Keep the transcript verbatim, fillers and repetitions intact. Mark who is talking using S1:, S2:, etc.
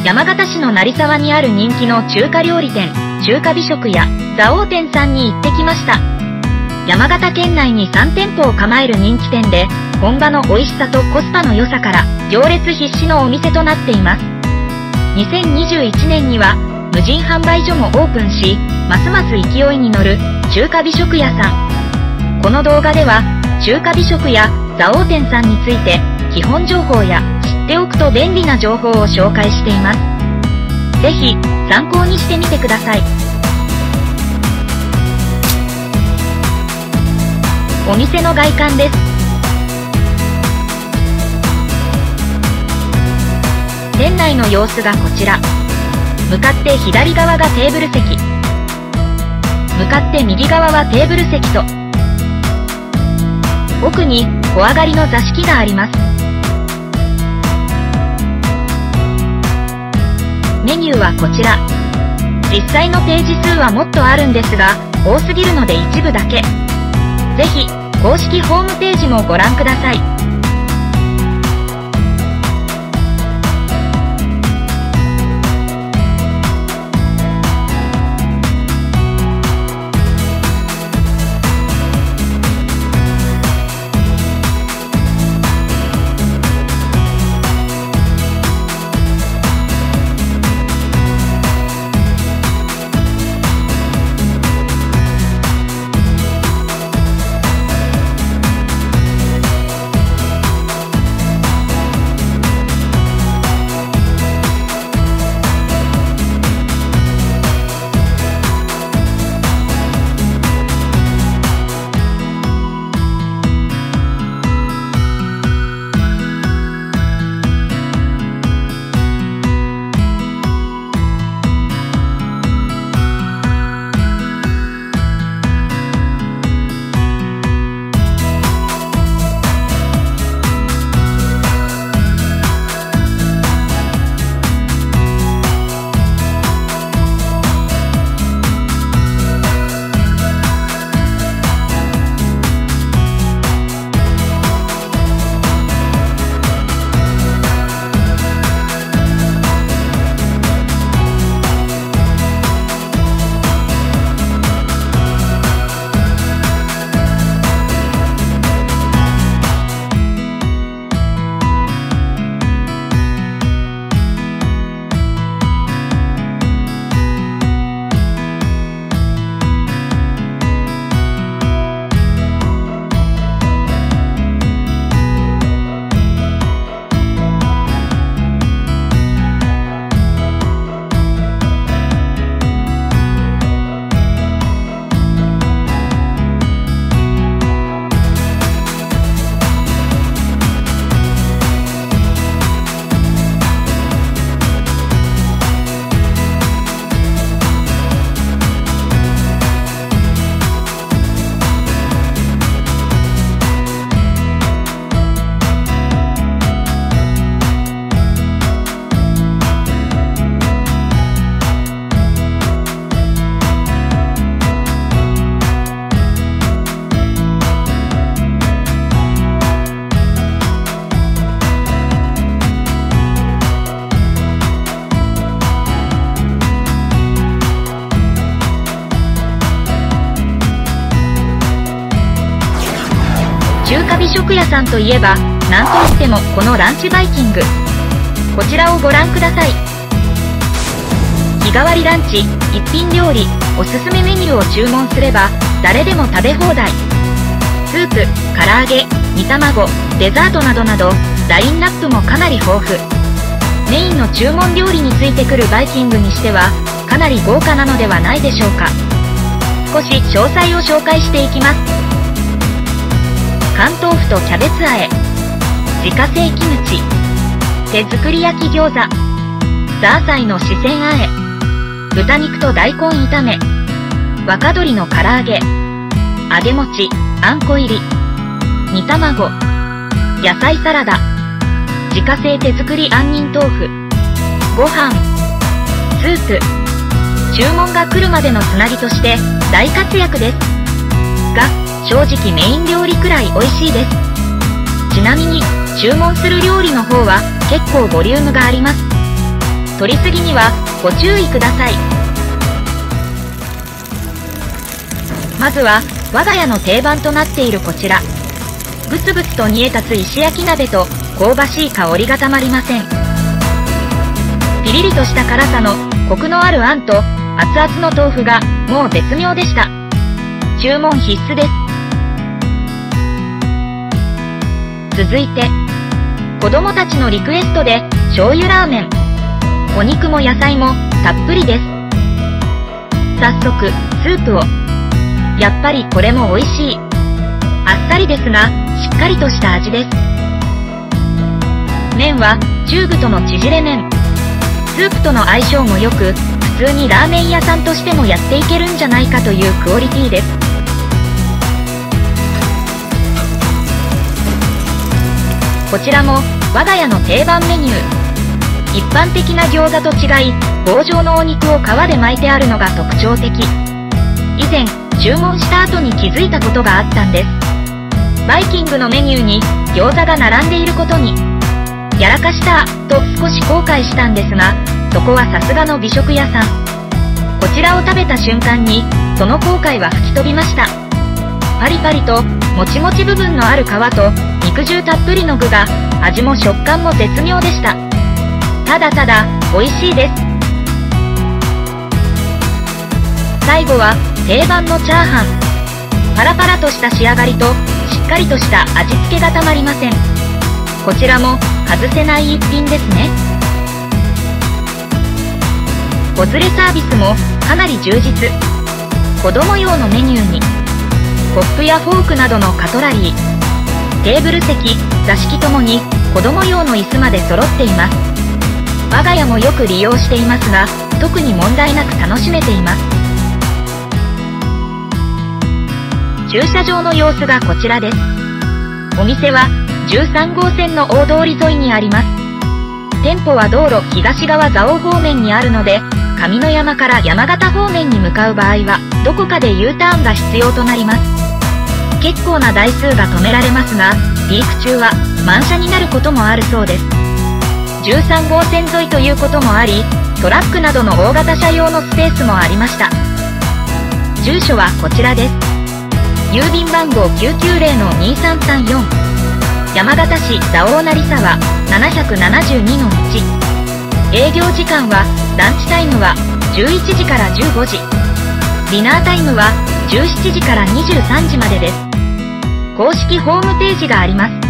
S1: 山形市の成沢にある人気の中華料理店、中華美食屋、蔵王店さんに行ってきました。山形県内にさん店舗を構える人気店で、本場の美味しさとコスパの良さから、行列必至のお店となっています。にせんにじゅういちねんには、無人販売所もオープンし、ますます勢いに乗る中華美食屋さん。この動画では、中華美食屋、蔵王店さんについて、基本情報や知っておくと便利な情報を紹介しています。ぜひ、参考にしてみてください。お店の外観です。店内の様子がこちら。向かって左側がテーブル席。向かって右側はテーブル席と、奥に小上がりの座敷があります。メニューはこちら。実際のページ数はもっとあるんですが、多すぎるので一部だけ。ぜひ、公式ホームページもご覧ください。中華美食屋さんといえば、なんといってもこのランチバイキング。こちらをご覧ください。日替わりランチ、一品料理、おすすめメニューを注文すれば、誰でも食べ放題。スープ、唐揚げ、煮卵、デザートなどなど、ラインナップもかなり豊富。メインの注文料理についてくるバイキングにしては、かなり豪華なのではないでしょうか。少し詳細を紹介していきます。関東風とキャベツあえ、自家製キムチ、手作り焼き餃子、ザーサイの四川あえ、豚肉と大根炒め、若鶏の唐揚げ、揚げ餅、あんこ入り、煮卵、野菜サラダ、自家製手作り杏仁豆腐、ご飯、スープ、注文が来るまでのつなぎとして大活躍です。が、正直メイン料理くらい美味しいです。ちなみに、注文する料理の方は結構ボリュームがあります。 取りすぎにはご注意ください。まずは我が家の定番となっているこちら。ぐつぐつと煮え立つ石焼き鍋と香ばしい香りがたまりません。ピリリとした辛さのコクのあるあんと熱々の豆腐がもう絶妙でした。注文必須です。続いて、子供たちのリクエストで醤油ラーメン。お肉も野菜もたっぷりです。早速、スープを。やっぱりこれも美味しい。あっさりですが、しっかりとした味です。麺は中太の縮れ麺。スープとの相性も良く、普通にラーメン屋さんとしてもやっていけるんじゃないかというクオリティです。こちらも我が家の定番メニュー。一般的な餃子と違い、棒状のお肉を皮で巻いてあるのが特徴的。以前、注文した後に気づいたことがあったんです。バイキングのメニューに餃子が並んでいることに。やらかしたと少し後悔したんですが、そこはさすがの美食屋さん。こちらを食べた瞬間に、その後悔は吹き飛びました。パリパリともちもち部分のある皮と肉汁たっぷりの具が、味も食感も絶妙でした。ただただ美味しいです。最後は定番のチャーハン。パラパラとした仕上がりとしっかりとした味付けがたまりません。こちらも外せない一品ですね。子連れサービスもかなり充実。子供用のメニューにコップやフォークなどのカトラリー、テーブル席、座敷ともに子供用の椅子まで揃っています。我が家もよく利用していますが、特に問題なく楽しめています。駐車場の様子がこちらです。お店はじゅうさんごうせんの大通り沿いにあります。店舗は道路東側蔵王方面にあるので、上野山から山形方面に向かう場合は、どこかで ユーターンが必要となります。結構な台数が止められますが、ピーク中は満車になることもあるそうです。じゅうさんごうせん沿いということもあり、トラックなどの大型車用のスペースもありました。住所はこちらです。郵便番号 きゅうきゅうぜろのにさんさんよん、山形市蔵王成沢 ななななにのいち。営業時間はランチタイムはじゅういちじからじゅうごじ、ディナータイムはじゅうしちじからにじゅうさんじまでです。公式ホームページがあります。